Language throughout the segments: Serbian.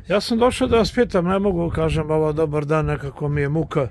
Ja sam došao da vas pitam, ne mogu kažem ovo dobar dan, nekako mi je muka.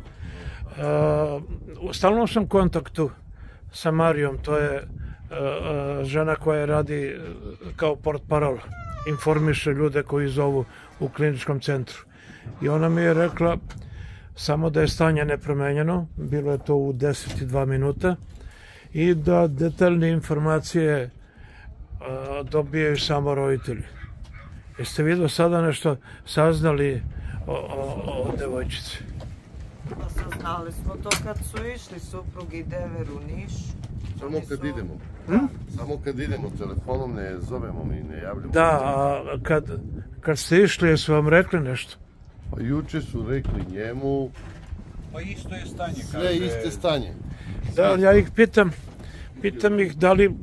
U stalnom sam kontaktu sa Marijom, to je žena koja radi kao portparol, informiše ljude koji zovu u kliničkom centru. I ona mi je rekla samo da je stanje nepromenjeno, bilo je to u 10 i 2 minuta, i da detaljne informacije dobijaju samo roditelji. Jeste vi do sada nešto saznali o devojčici? Pa saznali smo to kad su išli suprug i dever u Niš. Samo kad idemo. Samo kad idemo, telefonom ne zovemo mi, ne javljamo. Da, a kad ste išli, jesu vam rekli nešto? Pa juče su rekli njemu... Pa isto je stanje. Sve iste stanje. Da, ja ih pitam ih da li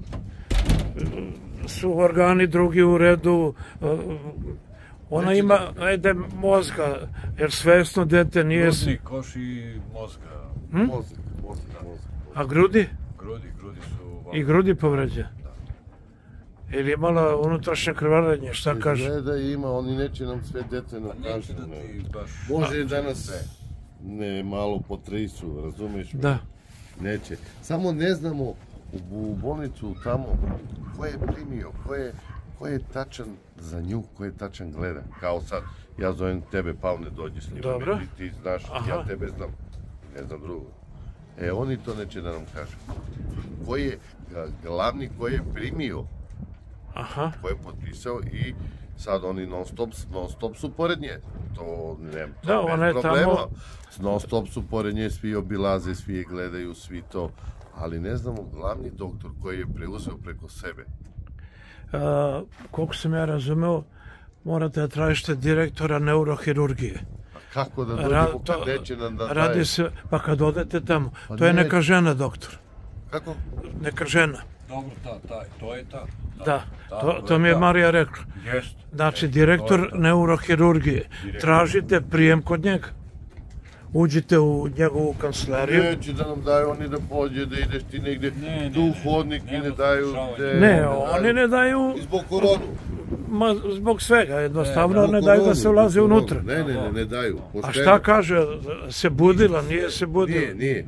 su organi drugi u redu, ona ima mozga, jer svesno dete nije... Grudni koš i mozga. Mozak. A grudi? Grudi su... I grudi povređe? Ili imala unutrašnje krvarenje, šta kaže? Izgleda ima, oni neće nam sve detaljno kažu. Može da nas ne malo potresu, razumiješ? Da. Neće. Samo ne znamo u bolnicu tamo ko je primio, ko je tačan za nju, ko je tačan gleda. Kao sad, ja zovem tebe, Pavle, dođi s njima. Dobro. Ti znaš, ja tebe znam, ne znam drugo. Oni to neće da nam kažu. Ko je glavni, ko je primio, ko je potpisao i sad oni non stop su pored nje. To nema problema. Non stop su pored nje, svi obilaze, svi je gledaju, svi to. Ali ne znamo glavni doktor koji je preuzeo preko sebe. Koliko sam ja razumeo, morate da tražite direktora neurohirurgije. Kako da dođemo kad neće nam da daje? Radi se, pa kad odete tamo, to je neka žena, doktor. Kako? Neka žena. Dobro, to je ta. Da, to mi je Marija rekla. Znači, direktor neurohirurgije. Tražite prijem kod njega. Uđite u njegovu kancelariju. Neće da nam daju oni da pođe, da ideš ti negdje tu u hodnik i ne daju... Ne, oni ne daju... I zbog koronu. Zbog svega, jednostavno ne daju da se ulazi unutra. Ne daju. A šta kaže, se budila, nije se budila?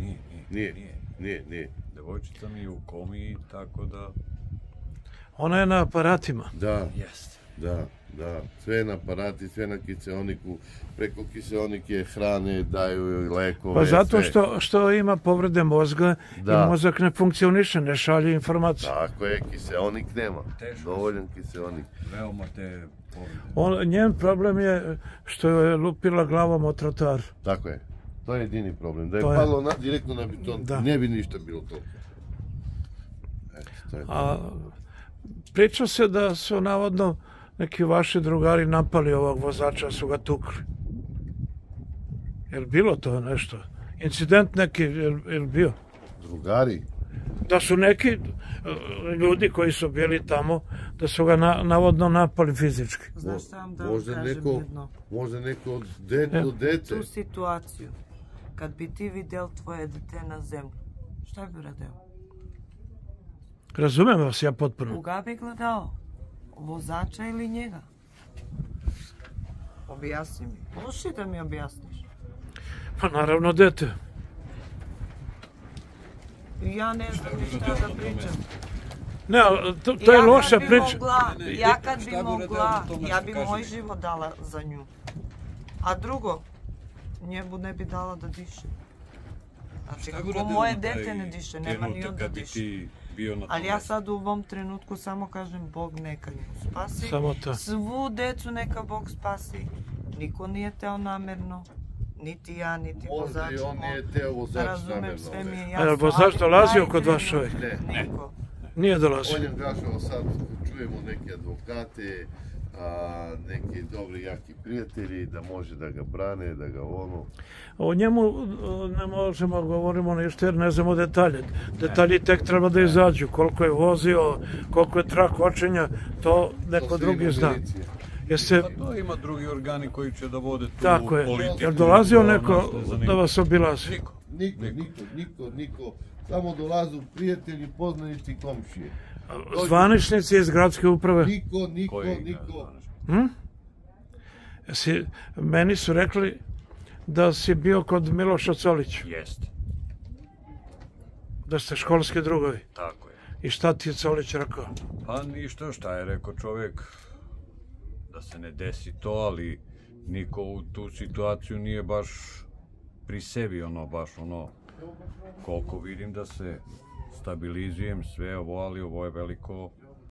Nije. Devojčica mi je u komi, tako da... Ona je na aparatima. Da. Sve na aparati, sve na kiseoniku, preko kiseonike hrane, daju joj lekove. Pa zato što ima povrede mozga i mozak ne funkcioniše, ne šalje informaciju. Tako je, kiseonik nema. Dovoljan kiseonik. Veoma te povrede. Njen problem je što je lupila glavom o trotoar. Tako je. To je jedini problem. Da je palo direktno na beton, ne bi ništa bilo to. Priča se da su navodno neki vaši drugari napali ovog vozača, su ga tukli. Je li bilo to nešto? Incident neki, je li bio? Drugari? Da su neki ljudi koji su bili tamo, da su ga navodno napali fizički. Znaš šta vam da vam kažem jedno? Možda neko od dete. Tu situaciju, kad bi ti vidjel tvoje dete na zemlju, šta bi radio? Razumem vas ja potpuno. Koga bi gledao? Vozača ili njega? Objasni mi. Možeš li da mi objasniš? Pa naravno dete. Ja ne znam šta da pričam. Ne, to je loša priča. Ja kad bi mogla, ja bi moj život dala za nju. A drugo, njemu ne bi dala da diše. Znači, kako moje dete ne diše, nema ni on da diše. Ali ja sad u ovom trenutku samo kažem Bog neka nju spasi. Svu decu neka Bog spasi. Niko nije teo namerno. Niti ja, niti vozač. On nije teo vozač namerno. Sve mi je jasno. Ali vozač dolazio kod vas čovjek? Ne. Nije dolazio. On je gašao sad, čujemo neke advokate, neki dobri, jaki prijatelji, da može da ga brane, da ga ono... O njemu ne možemo govorimo ništa jer ne znamo detalje. Detalji tek treba da izađu. Koliko je vozio, koliko je trak očenja, to neko drugi zna. To ima drugi organi koji će da vode tu politiku. Tako je. Jer dolazio neko da vas obilazi? Niko. Samo dolazu prijatelji, poznanici, komšije. Zvaničnici iz gradske uprave? Niko. Meni su rekli da si bio kod Miloša Colića. Jeste. Da ste školski drugovi. Tako je. I šta ti je Colić rekao? Pa ništa, šta je rekao čovjek, da se ne desi to, ali niko u tu situaciju nije baš pri sebi, koliko vidim da se stabilizujem sve ovo, ali ovo je veliko